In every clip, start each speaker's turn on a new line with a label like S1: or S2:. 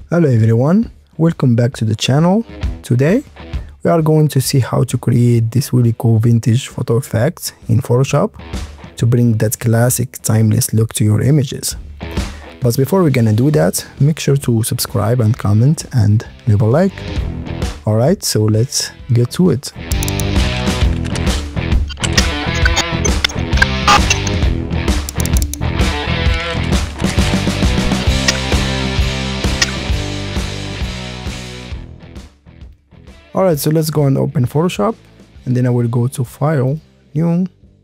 S1: Hello everyone, welcome back to the channel. Today we are going to see how to create this really cool vintage photo effect in Photoshop to bring that classic timeless look to your images. But before we're gonna do that, make sure to subscribe and comment and leave a like. Alright, so let's get to it. Alright, so let's go and open Photoshop, and then I will go to File, New,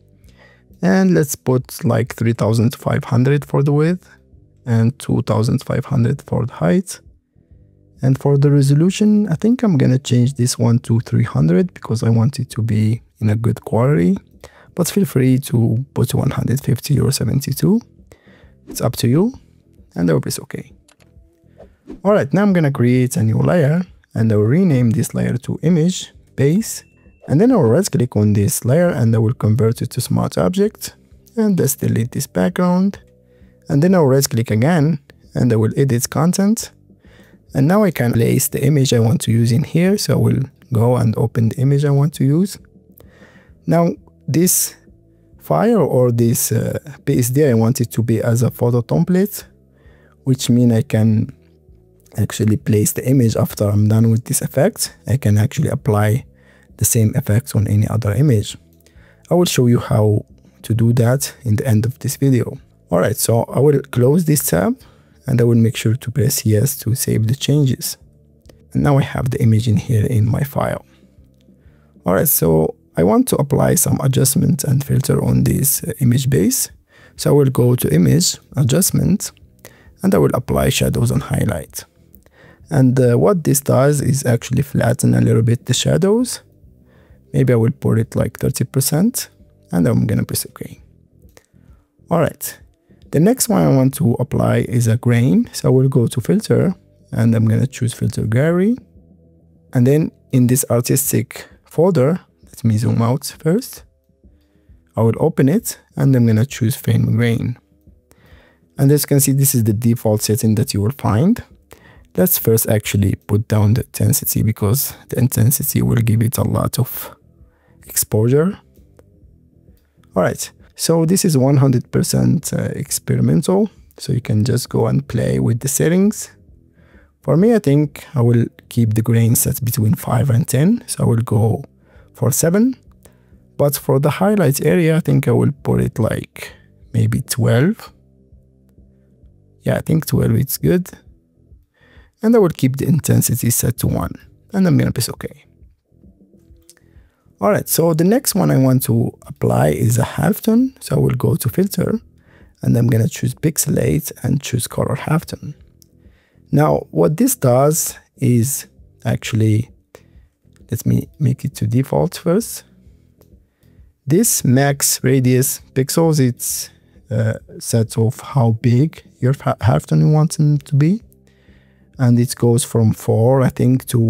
S1: and let's put like 3500 for the width and 2500 for the height. And for the resolution, I think I'm gonna change this one to 300 because I want it to be in a good quality, but feel free to put 150 or 72. It's up to you, and I hope it's okay. Alright, now I'm gonna create a new layer, and I will rename this layer to image base, and then I will right click on this layer and I will convert it to smart object, and let's delete this background, and then I will right click again and I will edit content, and now I can place the image I want to use in here. So I will go and open the image I want to use. Now this file or this PSD, I want it to be as a photo template, which means I can actually place the image after I'm done with this effect. I can actually apply the same effects on any other image. I will show you how to do that in the end of this video. Alright, so I will close this tab and I will make sure to press yes to save the changes. And now I have the image in here in my file. Alright, so I want to apply some adjustment and filter on this image base. So I will go to Image, Adjustment, and I will apply shadows and highlight. And what this does is actually flatten a little bit the shadows. Maybe I will put it like 30%, and I'm gonna press OK. Alright, the next one I want to apply is a grain. So I will go to Filter, and I'm gonna choose Filter Gallery. And then in this artistic folder, let me zoom out first. I will open it, and I'm gonna choose Frame Grain. And as you can see, this is the default setting that you will find. Let's first actually put down the intensity, because the intensity will give it a lot of exposure. Alright, so this is 100% experimental, so you can just go and play with the settings. For me, I think I will keep the grain set between 5 and 10, so I will go for 7. But for the highlights area, I think I will put it like maybe 12. Yeah, I think 12 is good. And I will keep the intensity set to 1, and I'm gonna press OK. Alright, so the next one I want to apply is a halftone. So I will go to Filter, and I'm gonna choose Pixelate and choose Color Halftone. Now, what this does is actually, let me make it to default first. This max radius pixels, it's set of how big your halftone you want them to be. And it goes from 4, I think, to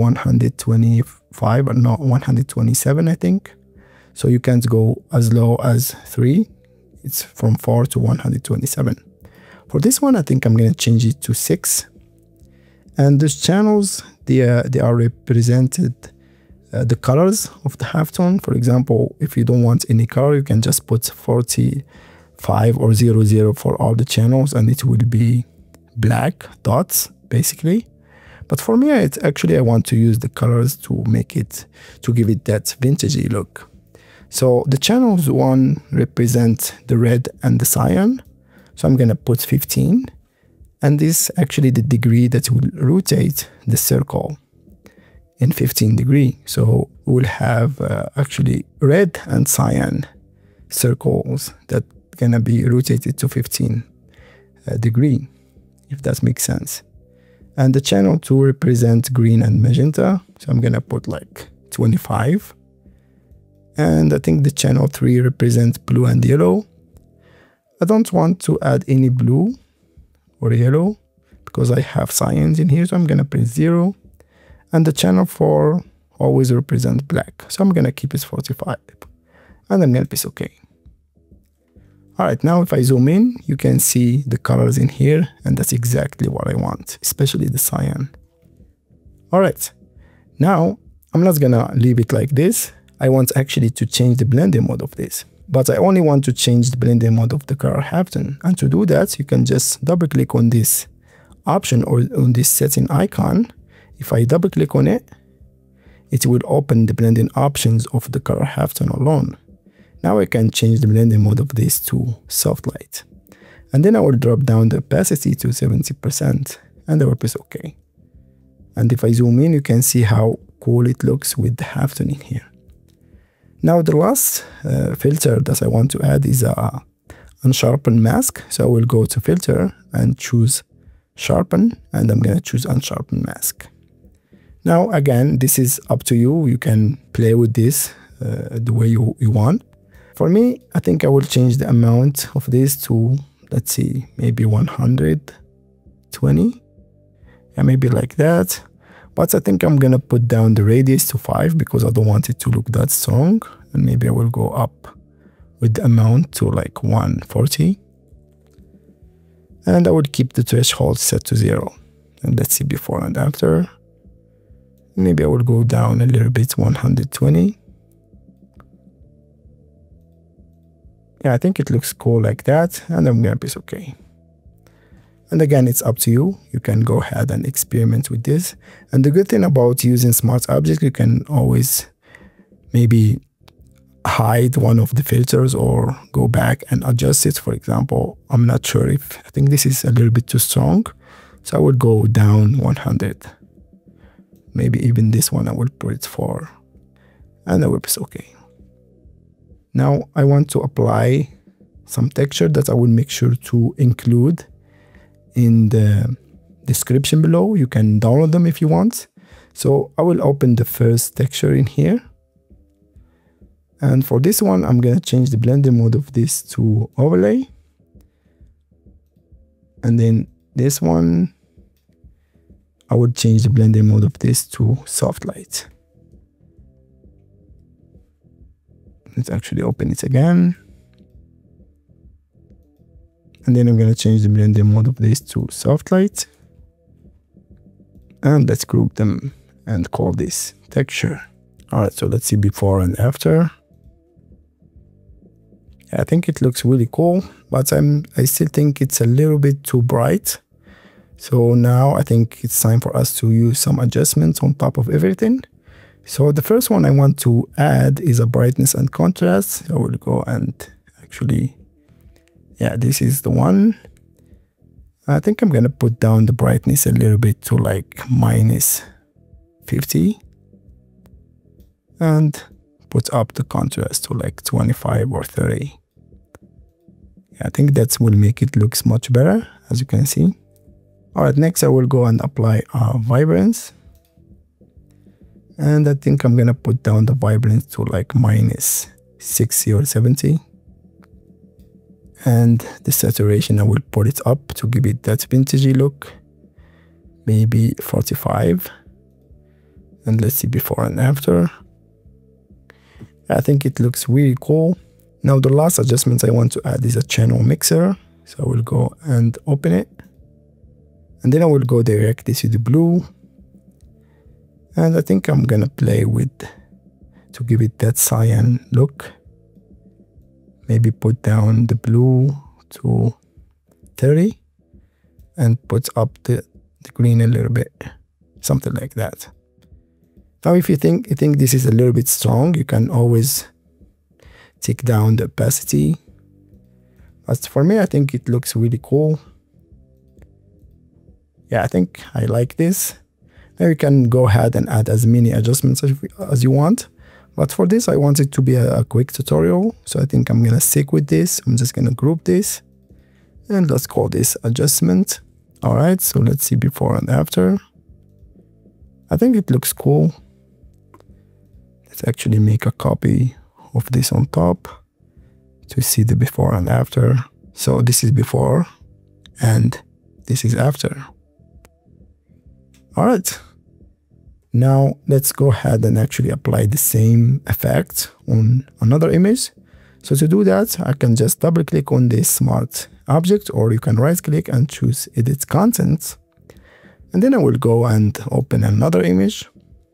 S1: 125, or not 127, I think. So you can't go as low as 3. It's from 4 to 127. For this one, I think I'm going to change it to 6. And these channels, they are represented the colors of the halftone. For example, if you don't want any color, you can just put 45 or 00 for all the channels, and it will be black dots, basically. But for me, it's actually, I want to use the colors to make it, to give it that vintagey look. So the channels one represent the red and the cyan. So I'm gonna put 15, and this actually the degree that will rotate the circle in 15 degree. So we'll have actually red and cyan circles that gonna be rotated to 15 degree, if that makes sense. And the channel 2 represents green and magenta, so I'm gonna put like 25. And I think the channel 3 represents blue and yellow. I don't want to add any blue or yellow because I have cyans in here, so I'm gonna press 0. And the channel 4 always represents black, so I'm gonna keep it 45. And I'm gonna press OK. All right, now if I zoom in, you can see the colors in here, and that's exactly what I want, especially the cyan. All right, now I'm not gonna leave it like this. I want actually to change the blending mode of this, but I only want to change the blending mode of the color halfton. And to do that, you can just double click on this option or on this setting icon. If I double click on it, it will open the blending options of the color halfton alone. Now I can change the blending mode of this to soft light. And then I will drop down the opacity to 70% and I will press OK. And if I zoom in, you can see how cool it looks with the halfton in here. Now the last filter that I want to add is a unsharpen mask. So I will go to filter and choose sharpen, and I'm going to choose unsharpen mask. Now again, this is up to you. You can play with this the way you want. For me, I think I will change the amount of this to, let's see, maybe 120. Yeah, maybe like that. But I think I'm gonna put down the radius to 5 because I don't want it to look that strong. And maybe I will go up with the amount to like 140. And I would keep the threshold set to 0. And let's see before and after. Maybe I will go down a little bit, 120. Yeah, I think it looks cool like that, and I'm gonna press OK. And again, it's up to you. You can go ahead and experiment with this. And the good thing about using Smart Object, you can always maybe hide one of the filters or go back and adjust it. For example, I'm not sure I think this is a little bit too strong. So I would go down 100. Maybe even this one I will put it 4. And I will press OK. Now I want to apply some texture that I will make sure to include in the description below. You can download them if you want. So I will open the first texture in here. And for this one, I'm going to change the blending mode of this to overlay. And then this one, I would change the blending mode of this to soft light. Let's actually open it again. And then I'm going to change the blending mode of this to soft light. And let's group them and call this texture. All right, so let's see before and after. I think it looks really cool, but I still think it's a little bit too bright. So now I think it's time for us to use some adjustments on top of everything. So the first one I want to add is a brightness and contrast. I will go and actually, yeah, this is the one. I think I'm going to put down the brightness a little bit to like -50 and put up the contrast to like 25 or 30. I think that will make it looks much better, as you can see. All right, next I will go and apply vibrance. And I think I'm gonna put down the vibrance to like -60 or 70. And the saturation, I will put it up to give it that vintagey look. Maybe 45. And let's see before and after. I think it looks really cool. Now the last adjustment I want to add is a channel mixer. So I will go and open it. And then I will go directly to the blue. And I think I'm gonna play with, to give it that cyan look. Maybe put down the blue to 30 and put up the green a little bit, something like that. Now if you think this is a little bit strong, you can always take down the opacity. But for me, I think it looks really cool. Yeah, I think I like this. Now you can go ahead and add as many adjustments as you want. But for this, I want it to be a quick tutorial. So I think I'm going to stick with this. I'm just going to group this. And let's call this adjustment. All right, so let's see before and after. I think it looks cool. Let's actually make a copy of this on top to see the before and after. So this is before and this is after. All right. Now let's go ahead and actually apply the same effect on another image. So to do that, I can just double click on this smart object, or you can right click and choose edit content. And then I will go and open another image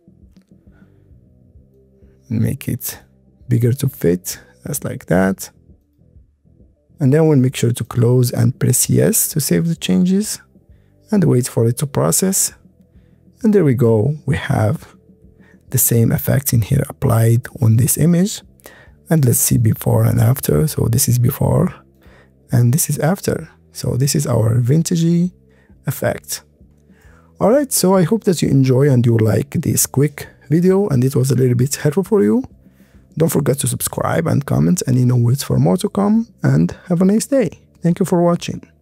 S1: and make it bigger to fit, just like that. And then we'll make sure to close and press yes to save the changes and wait for it to process. And there we go. We have the same effect in here applied on this image. And let's see before and after. So this is before and this is after. So this is our vintagey effect. Alright, so I hope that you enjoy and you like this quick video and it was a little bit helpful for you. Don't forget to subscribe and comment any notes for more to come, and have a nice day. Thank you for watching.